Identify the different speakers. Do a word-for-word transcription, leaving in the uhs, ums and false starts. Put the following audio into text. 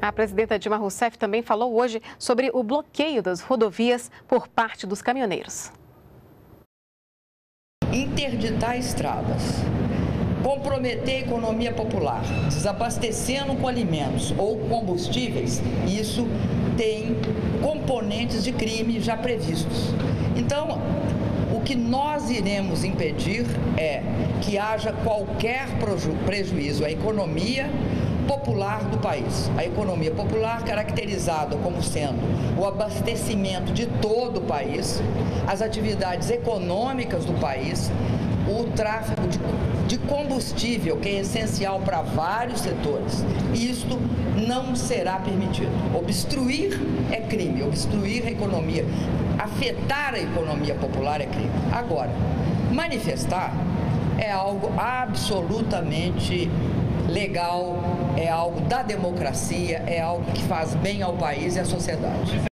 Speaker 1: A presidenta Dilma Rousseff também falou hoje sobre o bloqueio das rodovias por parte dos caminhoneiros.
Speaker 2: Interditar estradas, comprometer a economia popular, desabastecendo com alimentos ou combustíveis, isso tem componentes de crime já previstos. Então, o que nós iremos impedir é que haja qualquer prejuízo à economia popular do país. A economia popular caracterizada como sendo o abastecimento de todo o país, as atividades econômicas do país, o tráfego de, de combustível, que é essencial para vários setores. Isto não será permitido. Obstruir é crime, obstruir a economia, afetar a economia popular é crime. Agora, manifestar é algo absolutamente legal, é algo da democracia, é algo que faz bem ao país e à sociedade.